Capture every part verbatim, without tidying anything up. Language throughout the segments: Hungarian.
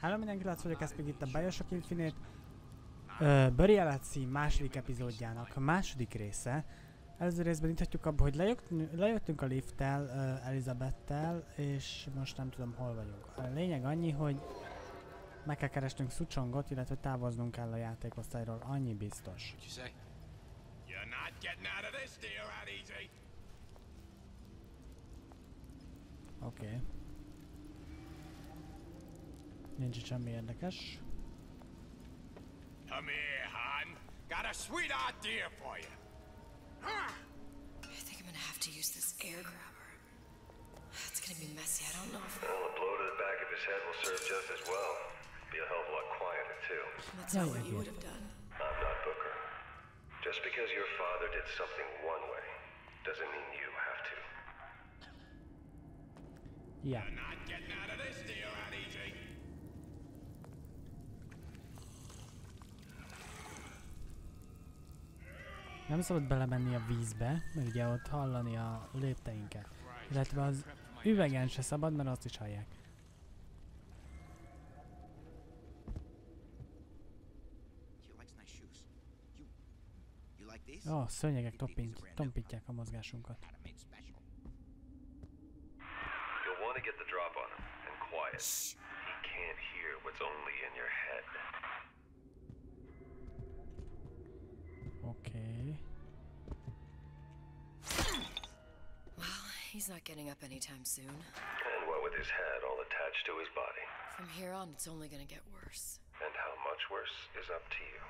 Hello mindenki, Laci vagyok, ez pedig itt a Bioshock Infinite uh, Burial at Sea második epizódjának a második része. Előző részben itt hagyjuk abba, hogy lejött, lejöttünk a lifttel, uh, Elizabettel, és most nem tudom hol vagyunk. A lényeg annyi, hogy meg kell keresnünk Suchongot, illetve távoznunk kell a játékosztályról, annyi biztos. Oké. Okay. Nincs itt semmi érdekes. Come here, hon. Got a sweet idea for you. Huh? I think I'm gonna have to use this air grabber. It's gonna be messy. I don't know if. Well, a blow to the back of his head will serve just as well. Be a hell of a lot quieter too. That's not what you would have done. I'm not Booker. Just because your father did something one way doesn't mean you have to. Yeah. You're not getting out of this deal that easy. Nem szabad belemenni a vízbe, mert ugye ott hallani a lépteinket. Illetve az üvegen se szabad, mert azt is hallják. Ó, oh, szőnyegek tompint, tompítják a mozgásunkat. You'll want to get the drop on him and quiet. He can't hear what's only in your head. Okay. Well, he's not getting up anytime soon. And what with his head all attached to his body. From here on, it's only gonna get worse. And how much worse is up to you.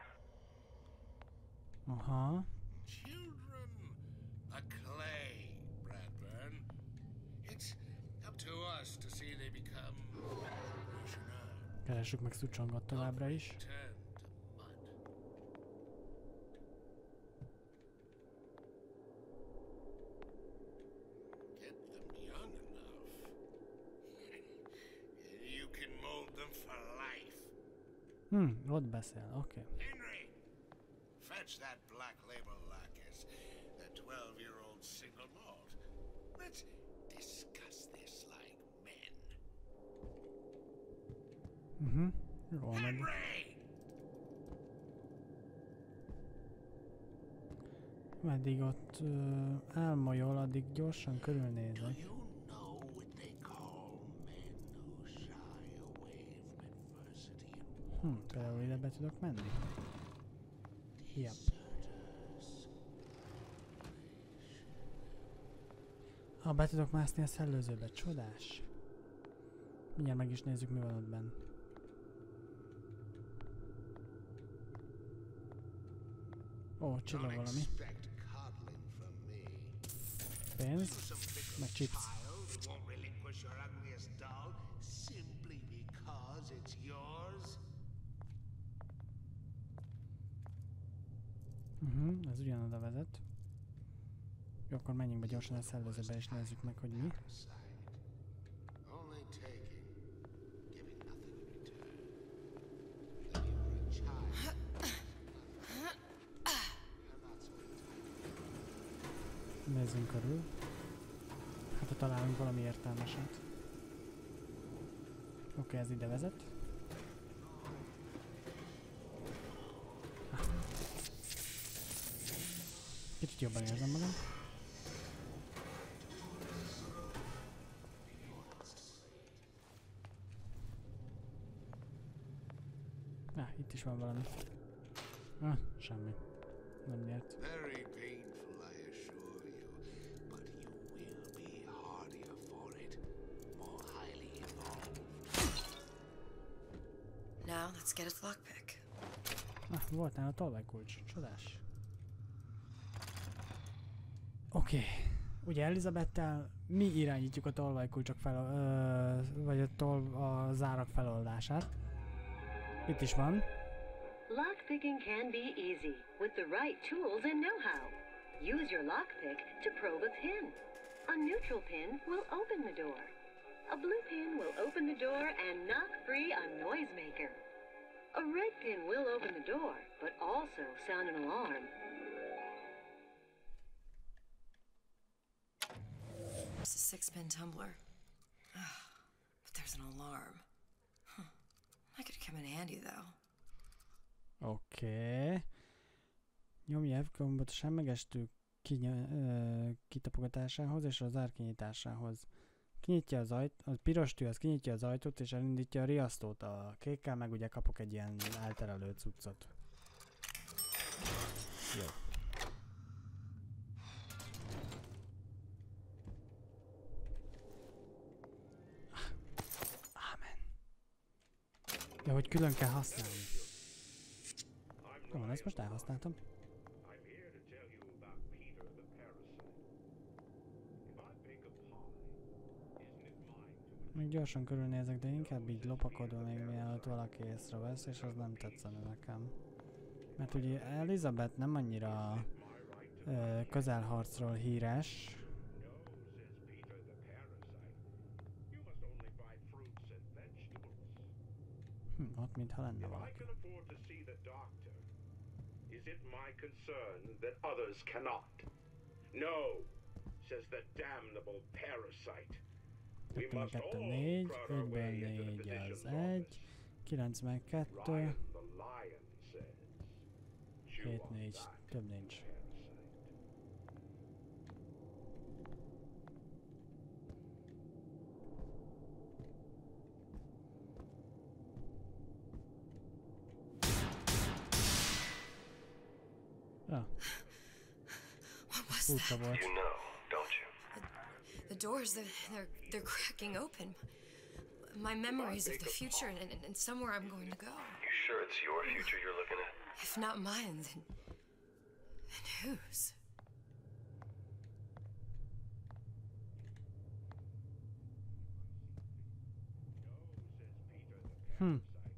Uh-huh. Children, a clay, Bradburn. It's up to us to see they become Keressük meg Suchongot továbbra is. turned to mud. Get them young enough. You can mold them for life. Hm, ott beszél, oké. Okay. Henry, fetch that black label Lacus, that twelve-year-old single malt. Let's discuss this like men. Mhm. Jó, meg. Henry! Meddig ott uh, elmolyol, addig gyorsan körülnézek. You know what they call men who shy away from adversity. Hm, például ide be tudok menni? Yep. Ah, be tudok mászni a szellőzőbe, csodás. Mindjárt meg is nézzük, mi van ott benn. Ó, csillag valami. Pénz, meg chips. Mhm, ez ugyanoda vezet. Jó, akkor menjünk be gyorsan a szellőzőbe és nézzük meg, hogy mi. Nézzünk körül. Hát ha találunk valami értelmeset. Oké, okay, ez ide vezet. Ah. Kicsit jobban érzem magam. Ah, itt is van valami. Ah, semmi. Nem nyert. Very painful, I assure you, but you will be hardier for it, more highly evolved. Now, let's get its lockpick. Ah, volt nála tolvajkulcs. Csodás. Oké. Okay. Ugye Elizabettel mi irányítjuk a tolvajkulcsok fel, ö, vagy a, tol, a zárak feloldását. Itt is van. Lockpicking can be easy with the right tools and know-how. Use your lockpick to probe a pin. A neutral pin will open the door. A blue pin will open the door and knock free a noisemaker. A red pin will open the door, but also sound an alarm. It's a six-pin tumbler. But there's an alarm. Huh. come in handy, though. Oké. Okay. Nyomja F gombot a semlegestő kitapogatásához és az ár kinyitásához. Kinyitja az ajtót, a piros tű az kinyitja az ajtót és elindítja a riasztót. A kékkel meg ugye kapok egy ilyen elterelő cuccot. Jó. Ámen. Ja, hogy külön kell használni. Jó van, ezt most elhasználtam. Még gyorsan körülnézek, de inkább így lopakodva még mielőtt valaki észrevesz, és az nem tetszene nekem. Mert ugye Elizabeth nem annyira ö, közelharcról híres. Hm, ott mintha lenne valaki. Is it my concern that others cannot? No, says the damnable parasite. kettő, kettő, négy, ötből négy az egy, kilencvenkettő, hét, négy, több nincs. Ah. What was Furcsa that? volt. You know, don't you? The doors, they're, they're, they're cracking open. My memories of the future and, and, and somewhere I'm going to go. You sure it's your future you're looking at? If not mine, then, then whose? Hmm.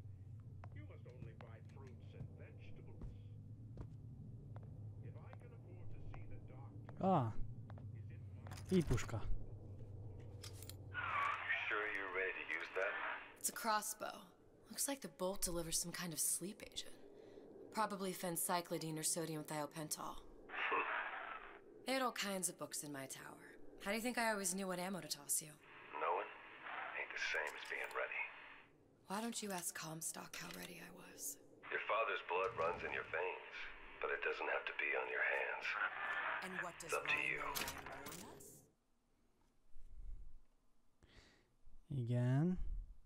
Ah. I-puska. Sure you're ready to use that? It's a crossbow. Looks like the bolt delivers some kind of sleep agent. Probably phencyclidine or sodium thiopental. They had all kinds of books in my tower. How do you think I always knew what ammo to toss you? Knowing ain't the same as being ready. Why don't you ask Comstock how ready I was? Your father's blood runs in your veins, but it doesn't have to be on your hands. And what does It's up to Ryan you. warn us? Igen.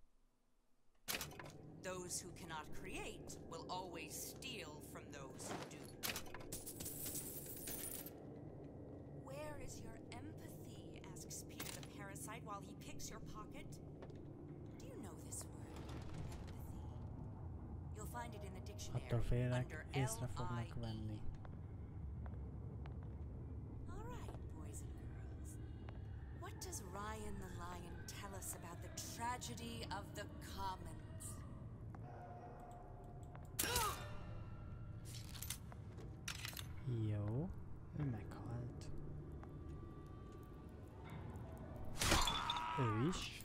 Those who cannot create will always steal from those who do. Where is your empathy? Asks Peter the parasite while he picks your pocket. Do you know this word? Empathy. You'll find it in the dictionary Attól félek, under észre fognak L I E. venni. All right, boys and girls. What does Ryan the Lion tell us about the tragedy of the commons? Jó. Ő meghalt. Ő is.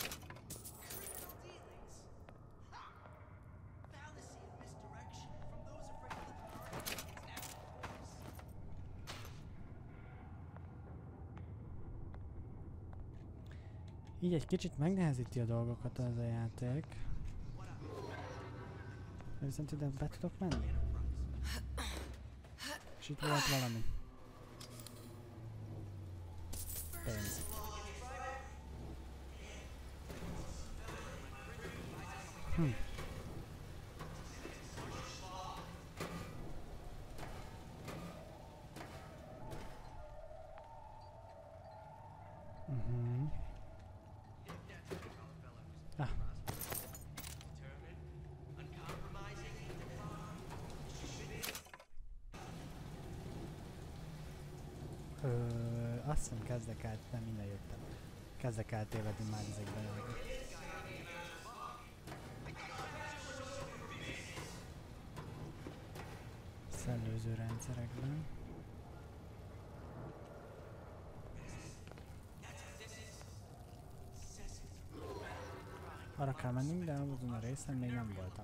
Így egy kicsit megnehezíti a dolgokat ez a játék. Viszont ide be tudok menni? És itt volt valami. Pénz. Hm. Mhm. Ah. Ö, azt hiszem kezdek el, nem innen jöttem. Kezdek el tévedni már ezekben a... szellőző rendszerekben. Arra kell mennünk, de azon a részen még nem voltam.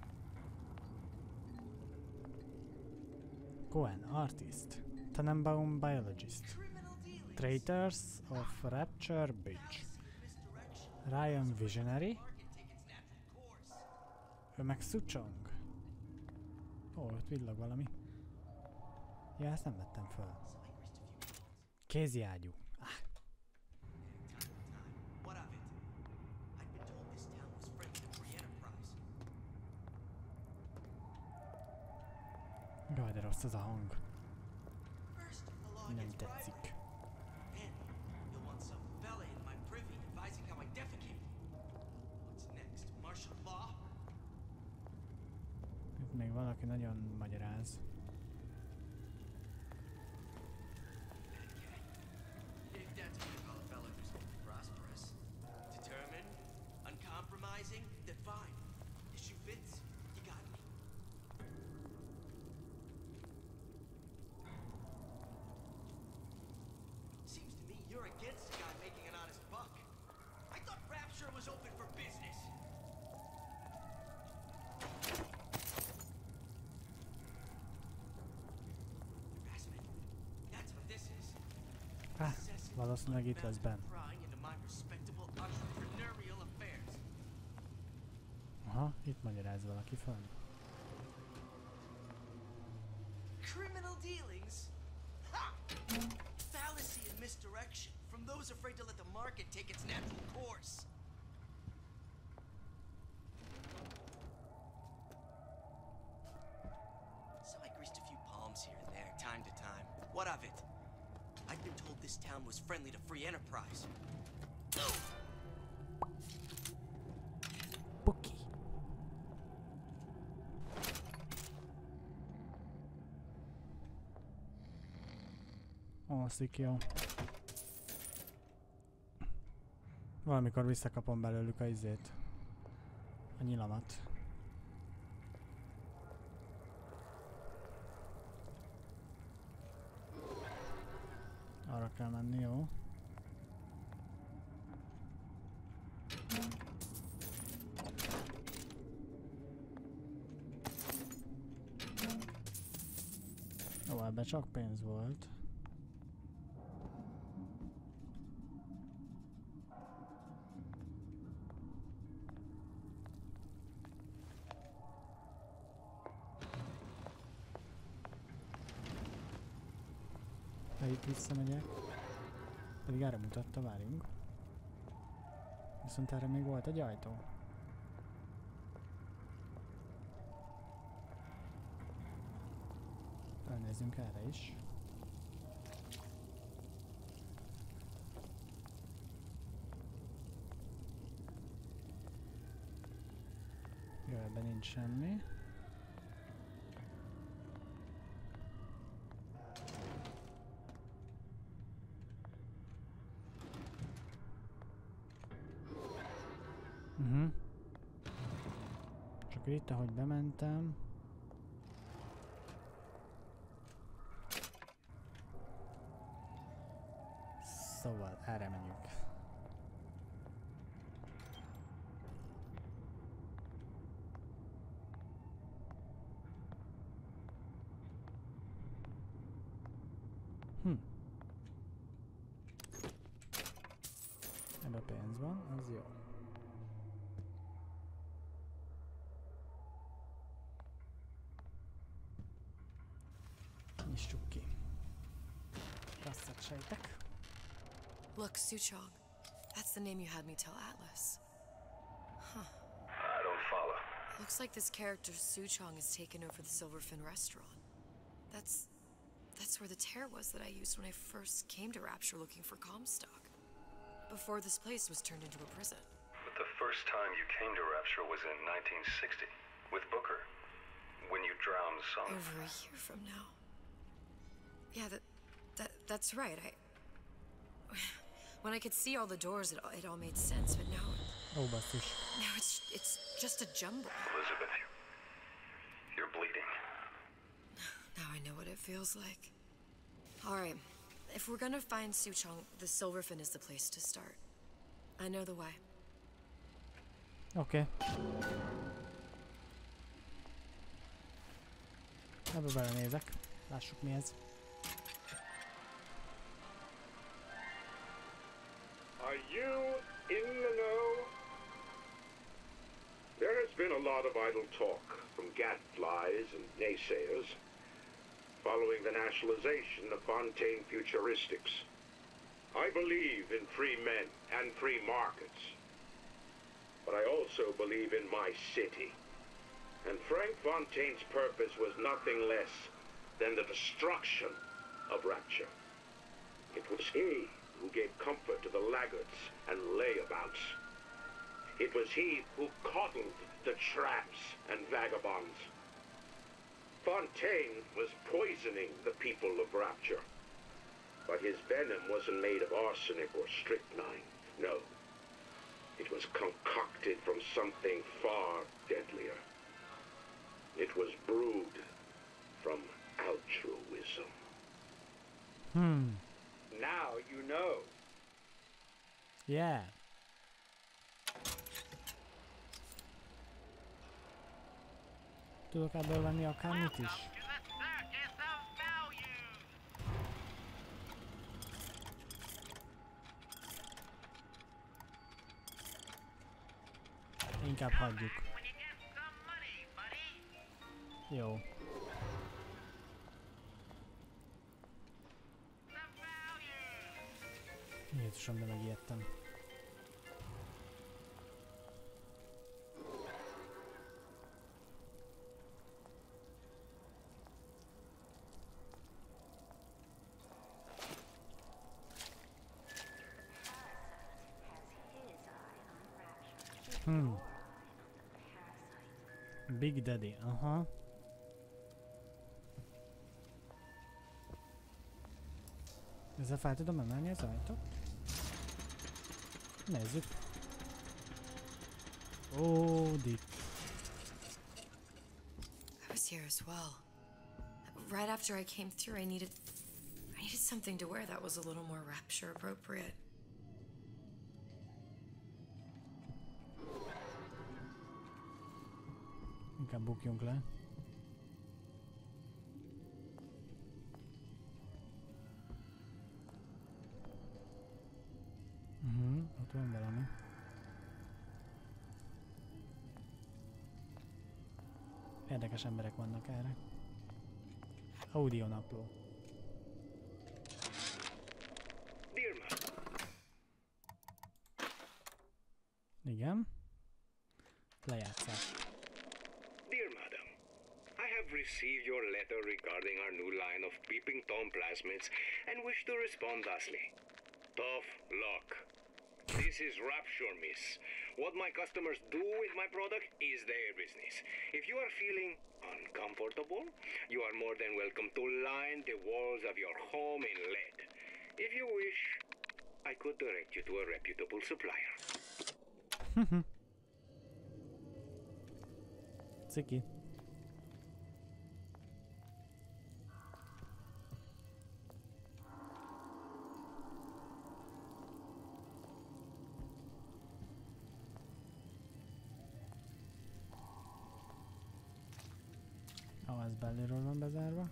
Cohen, artist. Tannenbaum, biologist. Traitors of Rapture Beach. Ryan, visionary. Ő meg Suchong. Ó, ott villag valami. Ja, ezt nem vettem föl. Kézi ágyú. Ah. Jaj, de rossz az a hang. Nem tetszik. Itt még valaki nagyon magyaráz. Ah, valószínűleg itt lesz benn. Aha, itt magyaráz valaki fönn. Criminal dealings? Ha! Fallacy and misdirection from those afraid to let the market take its natural course. So I greased a few palms here and there, time to time. What of it? I've been told this town was friendly to free enterprise. Puki. Alszik, jó. Valamikor visszakapom belőlük a izét. A nyilamat. Arra kell menni, jó? Jó, ebben csak pénz volt. Ha itt visszamegyek, pedig erre mutatta, várjunk. Viszont erre még volt egy ajtó. Felnézzünk erre is. Jó, ebben nincs semmi. Uh-huh. Csak itt, ahogy bementem. Szóval erre menjünk. Hm. Ebben pénz van, az jó. Nyissuk ki. Rasszat sejtek. Look, Suchong. That's the name you had me tell Atlas. Huh. I don't follow. Looks like this character Suchong has taken over the Silverfin restaurant. That's... that's where the tear was that I used when I first came to Rapture looking for Comstock. Before this place was turned into a prison. But the first time you came to Rapture was in nineteen sixty, with Booker. When you drowned some... Over a year from now. Yeah, that... that that's right, I... When I could see all the doors, it all, it all made sense, but now... Oh, basszus. Now it's, it's just a jumble. Elizabeth, you're bleeding. Now I know what it feels like. Alright, if we're gonna find Suchong, the Silverfin is the place to start. I know the way. Oké. Okay. Ebbe belenézek. Lássuk mi ez. Are you in the know? There has been been a lot of idle talk from gadflies and naysayers following the nationalization of Fontaine Futuristics. I believe in free men and free markets, but I also believe in my city. And Frank Fontaine's purpose was nothing less than the destruction of Rapture. It was he who gave comfort to the laggards and layabouts. It was he who coddled the tramps and vagabonds. Fontaine was poisoning the people of Rapture. But his venom wasn't made of arsenic or strychnine. No. It was concocted from something far deadlier. It was brewed from altruism. Hmm. Now you know. Yeah. Tudok ebből venni akármit is? Inkább hagyjuk. Jó. Jézusom, de megijedtem. Hmm. Big Daddy, aha. Ezzel fel tudom emelni az ajtót? Nézzük. Ó, Dick. I was here as well. Right after I came through, I needed... I needed something to wear that was a little more Rapture appropriate. Inkább bukjunk le. Uh-huh, ott van valami. Érdekes emberek vannak erre. Audio napló. Igen. Lejátszás. Dear Madam, I have received your letter regarding our new line of Peeping Tom plasmids and wish to respond thusly. Tough luck. This is Rapture, miss. What my customers do with my product is their business. If you are feeling uncomfortable, you are more than welcome to line the walls of your home in lead. If you wish, I could direct you to a reputable supplier. Ciki. Ó, ez belülről van bezárva.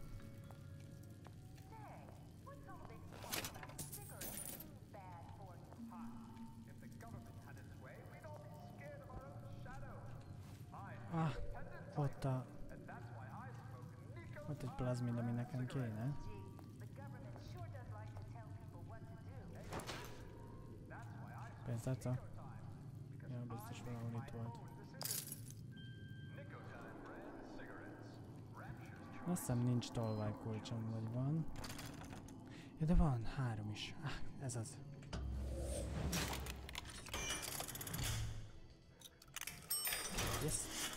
Ah, ott a... Ott egy plazmid, ami nekem kéne. Pénztárca? Ja, biztos valahol itt volt. Azt hiszem nincs tolvajkulcsom, vagy van. Ja, de van, három is. Ah, ez az. Yes.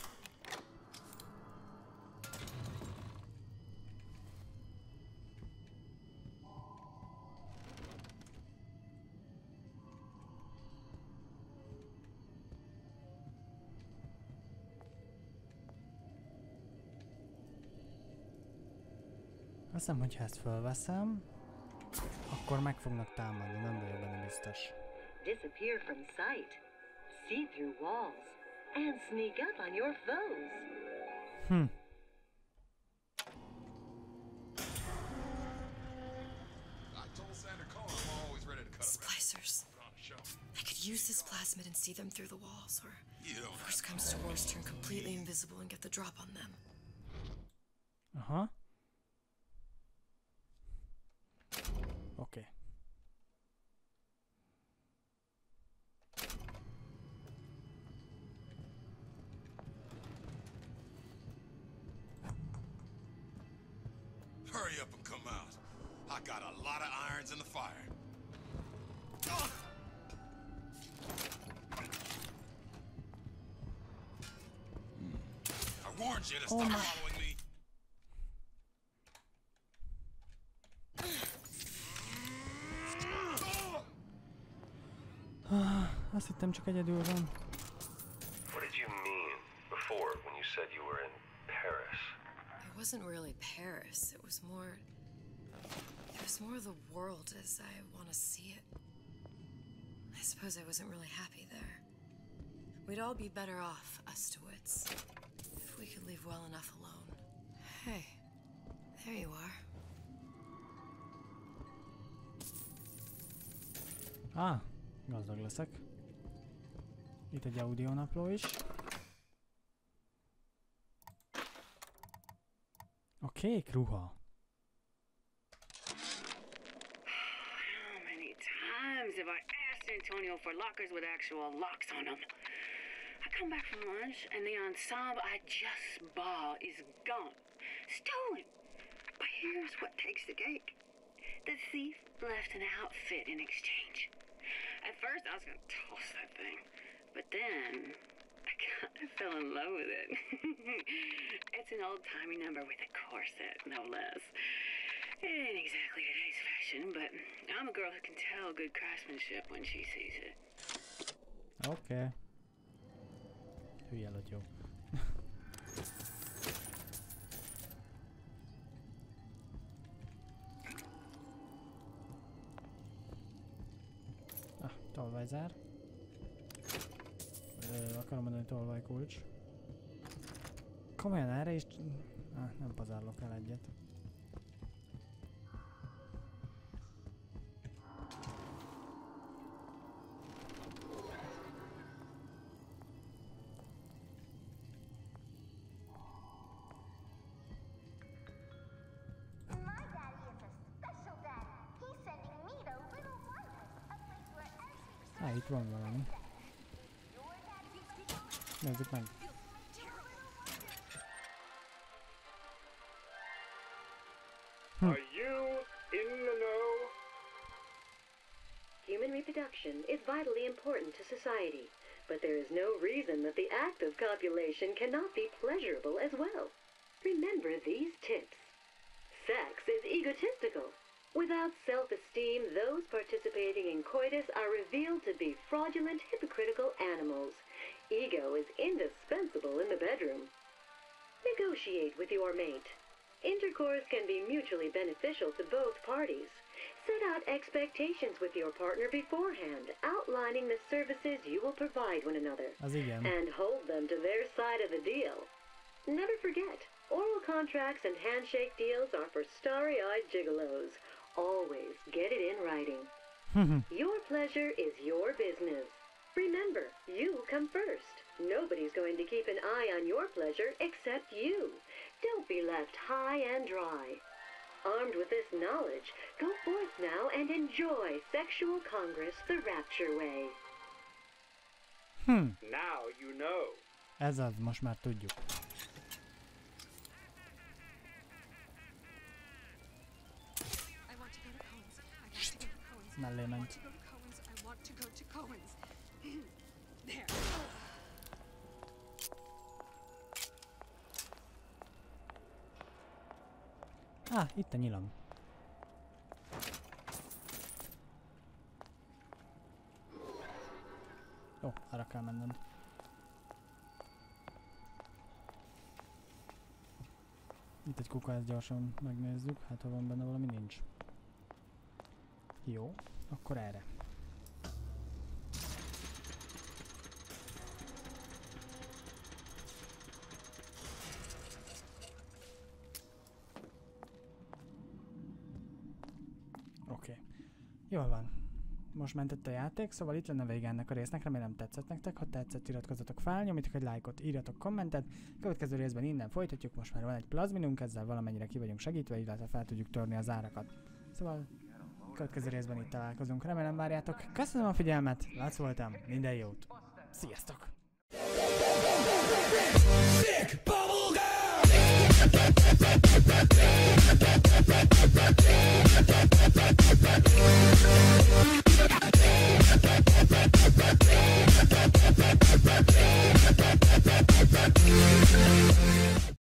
Azt hiszem, hogyha ezt felveszem, akkor meg fognak támadni, nem vagyok benne biztos. Disappear from sight, see through walls, and sneak up on your foes. Hm. Splicers. I could use this plasmid and see them through the walls, or if worst comes to worst, turn completely invisible and get the drop on them. Aha. Oké. Okay. Hurry up and come out. I got a lot of irons in the fire. I warned you to stop oh following me. Azt hittem csak egyedül van. What did you mean before when you said you were in Paris? It wasn't really Paris. It was more... It was more the world as I want to see it. I suppose I wasn't really happy there. We'd all be better off, us DeWitts, if we could leave well enough alone. Hey, there you are. Ah, gazdag leszek. Itt egy audionapló is. Oké, okay, kruha. How many times have I asked Antonio for lockers with actual locks on them? I come back from lunch and the ensemble I just bought is gone. Stolen. But here's what takes the cake. The thief left an outfit in exchange. At first I was gonna toss that thing, but then I kind of fell in love with it. It's an old-timey number with a corset, no less. It ain't exactly today's fashion, but I'm a girl who can tell good craftsmanship when she sees it. Okay. Hülye jó. Ah, tolvajzár. Ö, akarom mondani tolvajkulcs. Komolyan erre is... Ah, nem pazarlok el egyet. Ah, itt van valami. Nézzük meg. Hm. Are you in the know? Human reproduction is vitally important to society, but there is no reason that the act of copulation cannot be pleasurable as well. Remember these tips. Sex is egotistical. Without self-esteem, those participating in coitus are revealed to be fraudulent, hypocritical animals. Ego is indispensable in the bedroom. Negotiate with your mate. Intercourse can be mutually beneficial to both parties. Set out expectations with your partner beforehand, outlining the services you will provide one another, and hold them to their side of the deal. Never forget, oral contracts and handshake deals are for starry-eyed gigolos. Always get it in writing. Your pleasure is your business. Remember, you come first. Nobody's going to keep an eye on your pleasure except you. Don't be left high and dry. Armed with this knowledge, go forth now and enjoy Sexual Congress the Rapture way. Hmm. Now you know. Ez az, most már tudjuk. Mellé ment. Ah, itt a nyilam. Jó, arra kell menned. Itt egy kuka, ezt gyorsan megnézzük, hát ha van benne valami, nincs. Jó, akkor erre. Oké. Okay. Jól van. most mentett a játék, szóval itt lenne vége ennek a résznek, remélem tetszett nektek, ha tetszett, iratkozzatok fel, nyomjatok egy lájkot, írjatok kommentet, következő részben innen folytatjuk, most már van egy plazminunk, ezzel valamennyire ki vagyunk segítve, illetve fel tudjuk törni az árakat. Szóval következő részben itt találkozunk, remélem várjátok, köszönöm a figyelmet, Lac voltam, minden jót, sziasztok! Sick bubblegum!